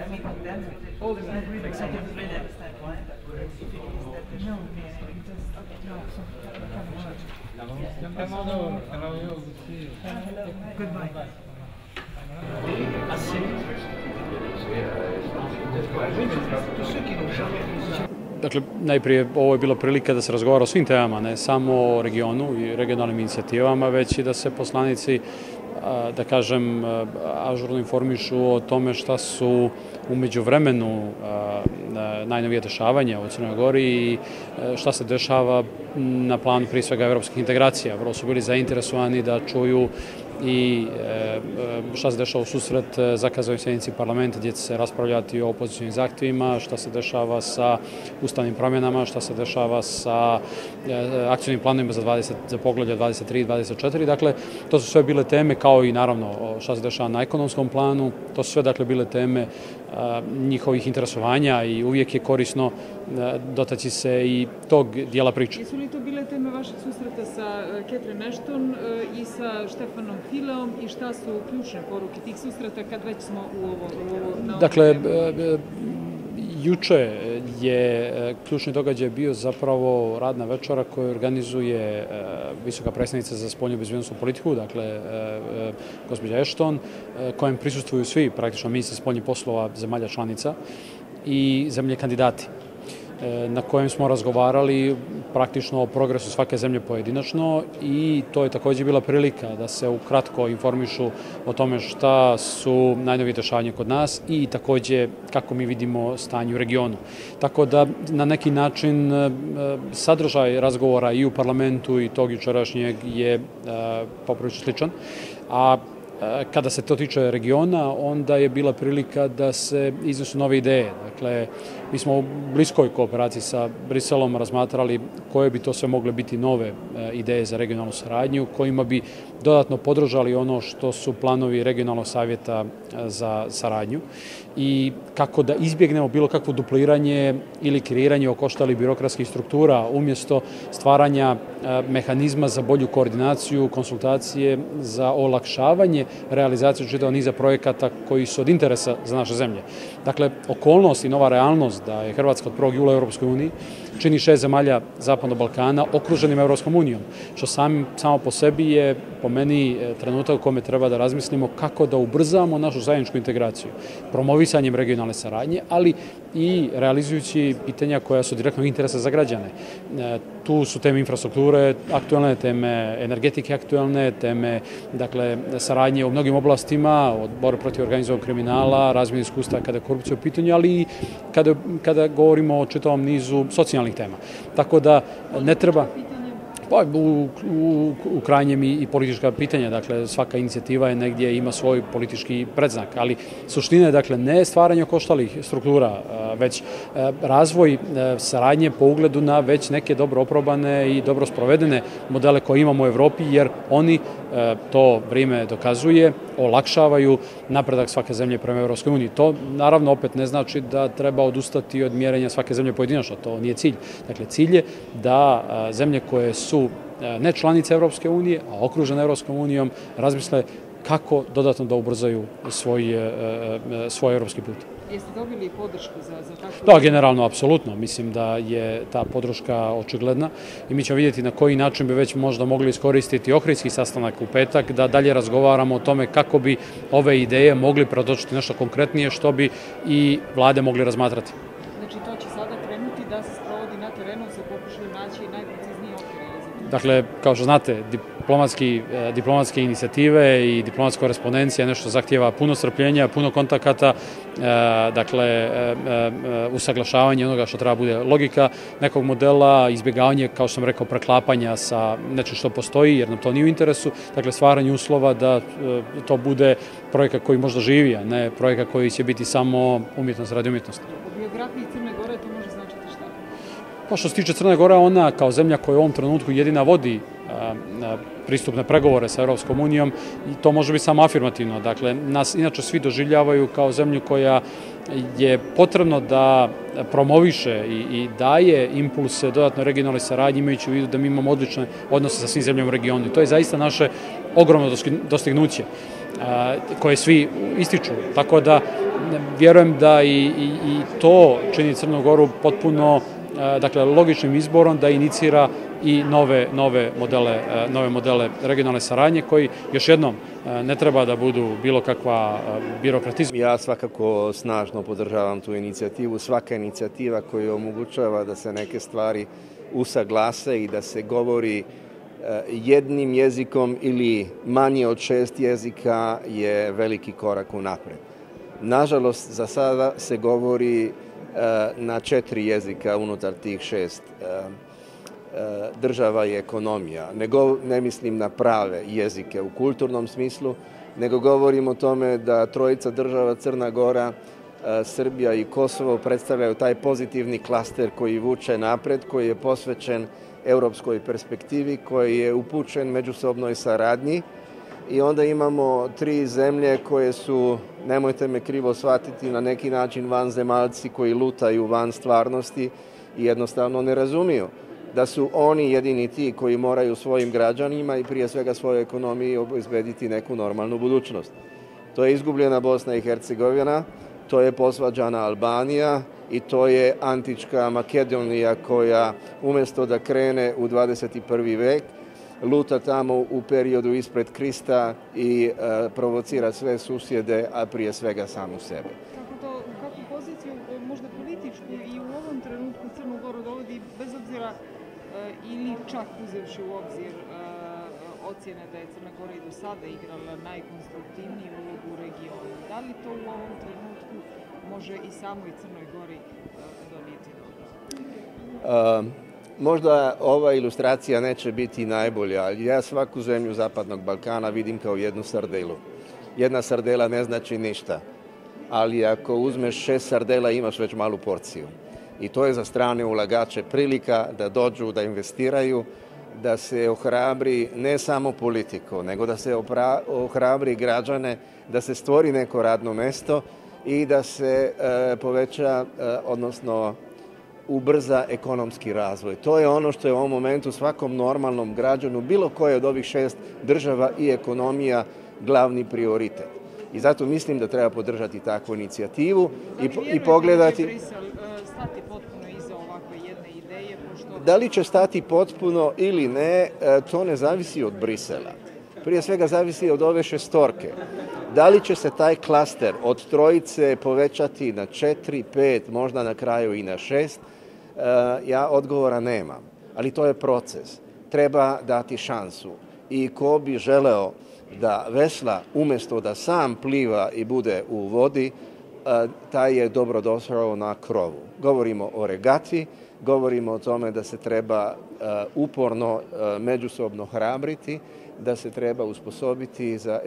me condemn all the agreements. I don't really understand why, but if it is that the no, just no. Hello. Goodbye. Dakle, najprije ovo je bila prilika da se razgovara o svim temama, ne samo o regionu i regionalnim inicijativama, već i da se poslanici, da kažem, ažurno informišu o tome šta su u međuvremenu najnovije dešavanja u Crnoj Gori i šta se dešava na planu prije svega evropskih integracija. Vrlo su bili zainteresovani da čuju i šta se dešava u susret zakazanoj sjednici parlamenta gdje će se raspravljati o opozicionim zahtjevima, šta se dešava sa ustavnim promjenama, šta se dešava sa akcionim planovima za poglavlja 23 i 24. Dakle, to su sve bile teme, kao i naravno šta se dešava na ekonomskom planu. To su sve dakle bile teme njihovih interesovanja i uvijek je korisno dotaći se i tog dijela priče. Jesu li to bile teme vašeg susreta sa Catherine Ashton i sa Stefanom Fileom i šta su ključne poruke tih susreta kad već smo u ovo? Dakle, juče je ključni događaj bio zapravo radna večera koju organizuje visoka predstavnica za spoljnu bezbednosnu politiku, dakle gospođa Ashton, kojem prisustvuju svi praktično ministri spoljnih poslova zemalja članica i zemlje kandidati, na kojem smo razgovarali praktično o progresu svake zemlje pojedinačno i to je također bila prilika da se ukratko informišu o tome šta su najnovije dešavanja kod nas i također kako mi vidimo stanje u regionu. Tako da na neki način sadržaj razgovora i u parlamentu i tog jučerašnjeg je poprilično sličan, a kada se to tiče regiona, onda je bila prilika da se iznesu nove ideje. Dakle, mi smo u bliskoj kooperaciji sa Briselom razmatrali koje bi to sve mogle biti nove ideje za regionalnu saradnju, kojima bi dodatno podržali ono što su planovi regionalnog savjeta za saradnju i kako da izbjegnemo bilo kakvo dupliranje ili kreiranje okoštalih birokratskih struktura umjesto stvaranja mehanizma za bolju koordinaciju, konsultacije, za olakšavanje realizaciju čitavog niza projekata koji su od interesa za naše zemlje. Dakle, okolnost i nova realnost da je Hrvatska od 1. jula u Europskoj uniji čini 6 zemalja Zapadnog Balkana okruženim Europskom unijom, što samo po sebi je po meni trenutak u kome treba da razmislimo kako da ubrzamo našu zajedničku integraciju, promovisanjem regionalne saradnje, ali i realizujući pitanja koja su direktnog interesa za građane. Tu su teme infrastrukture aktualne, teme energetike aktualne, teme dakle, saradnje u mnogim oblastima, od borbe protiv organizovanog kriminala, razmjene iskustva kada je korupcija u pitanju, ali i kada govorimo o čitavom nizu socijalnih tema. Tako da ne treba... Pa, u krajnjem i politička pitanja, dakle svaka inicijativa je negdje ima svoj politički predznak, ali suština je dakle ne stvaranje okoštalih struktura, već razvoj saradnje po ugledu na već neke dobro oprobane i dobro sprovedene modele koje imamo u Evropi, jer oni, to vrijeme dokazuje, olakšavaju napredak svake zemlje prema Evropskoj uniji. To naravno opet ne znači da treba odustati od mjerenja svake zemlje pojedinačno, to nije cilj. Dakle, cilj je da zemlje koje su ne članice Evropske unije, a okružene Evropskom unijom, razmisle kako dodatno da ubrzaju svoj evropski put. Jeste dobili podršku za takvu? Da, generalno, apsolutno. Mislim da je ta podrška očigledna i mi ćemo vidjeti na koji način bi već možda mogli iskoristiti Ohridski sastanak u petak, da dalje razgovaramo o tome kako bi ove ideje mogli pretočiti nešto konkretnije, što bi i vlade mogli razmatrati. Znači, to će sada krenuti da se sprovodi na terenu, se pokušaju naći najprecizniji okvir. Dakle, kao što znate, diplomatske inicijative i diplomatska korespondencija je nešto zahtijeva puno strpljenja, puno kontakata, dakle, usaglašavanje onoga što treba bude logika nekog modela, izbjegavanje, kao što sam rekao, preklapanja sa nečim što postoji, jer nam to nije u interesu, dakle, stvaranje uslova da to bude projekat koji možda živi, a ne projekat koji će biti samo umjetnost radi umjetnosti. U biografiji Crne Gore to može značiti šta? Pa što se tiče Crne Gore, ona kao zemlja koja u ovom trenutku jedina vodi pristupne pregovore sa Europskom unijom, i to može biti samo afirmativno. Dakle, nas inače svi doživljavaju kao zemlju koja je potrebno da promoviše i daje impulse dodatno regionalnoj saradnji, imajući u vidu da mi imamo odlične odnose sa svim zemljama u regionu. I to je zaista naše ogromno dostignuće. koje svi ističu. Tako da vjerujem da i to čini Crnu Goru potpuno dakle, logičnim izborom da inicira i nove modele regionalne saradnje koji, još jednom, ne treba da budu bilo kakva birokratizam. Ja svakako snažno podržavam tu inicijativu. Svaka inicijativa koja omogućava da se neke stvari usaglase i da se govori jednim jezikom ili manje od 6 jezika je veliki korak unapred. Nažalost, za sada se govori na 4 jezika unutar tih 6 država i ekonomija. Ne mislim na prave jezike u kulturnom smislu, nego govorim o tome da trojica država Crna Gora, Srbija i Kosovo predstavljaju taj pozitivni klaster koji vuče napred, koji je posvećen europskoj perspektivi, koji je upućen međusobnoj saradnji. I onda imamo 3 zemlje koje su, nemojte me krivo shvatiti, na neki način vanzemaljci koji lutaju van stvarnosti i jednostavno ne razumiju da su oni jedini ti koji moraju svojim građanima i prije svega svojoj ekonomiji obezbediti neku normalnu budućnost. To je izgubljena Bosna i Hercegovina, to je posvađana Albanija i to je antička Makedonija koja umjesto da krene u 21. vek, luta tamo u periodu ispred Krista i provocira sve susjede, a prije svega samu sebe. Kakvu poziciju, možda političku, i u ovom trenutku Crnu Goru dovodi, bez obzira ili čak uzevši u obzir ocjene da je Crna Gora i do sada igrala najkonstruktivniju ulogu u regionu. Da li to u ovom trenutku može i samoj Crnoj Gori donijeti dobro? Možda ova ilustracija neće biti najbolja, ali ja svaku zemlju Zapadnog Balkana vidim kao jednu sardelu. Jedna sardela ne znači ništa, ali ako uzmeš 6 sardela imaš već malu porciju. I to je za strane ulagače prilika da dođu, da investiraju, da se ohrabri ne samo politiku, nego da se ohrabri građane, da se stvori neko radno mesto i da se poveća, odnosno ubrza ekonomski razvoj. To je ono što je u ovom momentu svakom normalnom građanu, bilo koje od ovih 6 država i ekonomija, glavni prioritet. I zato mislim da treba podržati takvu inicijativu i pogledati... Da li vjerujete da će Brisel stati potpuno iza ovakve jedne ideje? Da li će stati potpuno ili ne, to ne zavisi od Brisela. Prije svega zavisi od ove šestorke. Da li će se taj klaster od trojice povećati na 4, 5, možda na kraju i na 6? Ja odgovora nemam, ali to je proces. Treba dati šansu. I ko bi želeo da vesla umjesto da sam pliva i bude u vodi, taj je dobrodošao na krovu. Govorimo o regati, govorimo o tome da se treba uporno međusobno hrabriti, da se treba usposobiti za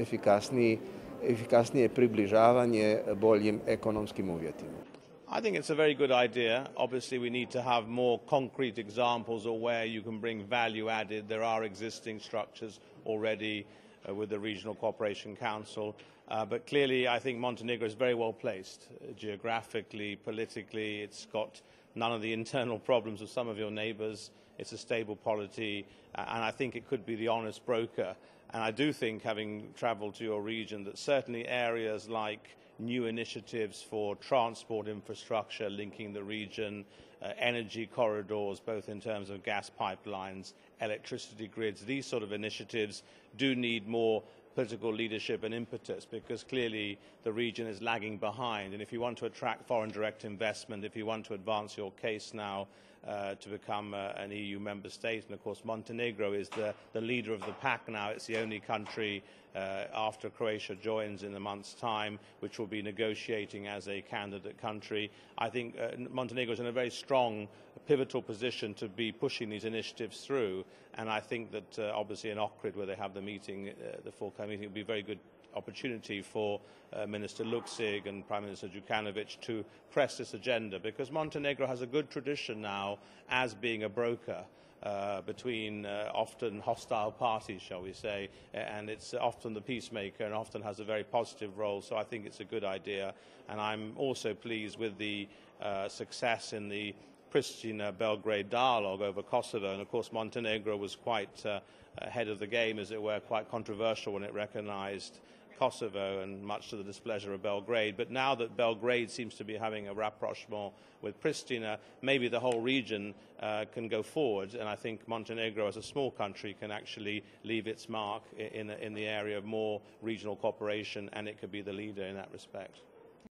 efikasnije približavanje boljim ekonomskim uvjetima. I think it's a very good idea. Obviously, we need to have more concrete examples of where you can bring value added. There are existing structures already with the Regional Cooperation Council. But clearly, I think Montenegro is very well placed geographically, politically. It's got none of the internal problems of some of your neighbours. It's a stable polity, and I think it could be the honest broker. And I do think, having travelled to your region, that certainly areas like new initiatives for transport infrastructure linking the region, energy corridors, both in terms of gas pipelines, electricity grids, these sort of initiatives do need more political leadership and impetus, because clearly the region is lagging behind. And if you want to attract foreign direct investment, if you want to advance your case now to become an EU member state, and of course Montenegro is the leader of the pack now. It's the only country after Croatia joins in a month's time which will be negotiating as a candidate country. I think Montenegro is in a very strong, pivotal position to be pushing these initiatives through, and I think that obviously in Ohrid, where they have the meeting, the forthcoming meeting, will be a very good opportunity for Minister Luksig and Prime Minister Djukanovic to press this agenda, because Montenegro has a good tradition now as being a broker between often hostile parties, shall we say, and it's often the peacemaker and often has a very positive role. So I think it's a good idea, and I'm also pleased with the success in the Pristina-Belgrade dialogue over Kosovo, and of course Montenegro was quite ahead of the game, as it were, quite controversial when it recognised Kosovo, and much to the displeasure of Belgrade. But now that Belgrade seems to be having a rapprochement with Pristina, maybe the whole region can go forward, and I think Montenegro, as a small country, can actually leave its mark in the area of more regional cooperation, and it could be the leader in that respect.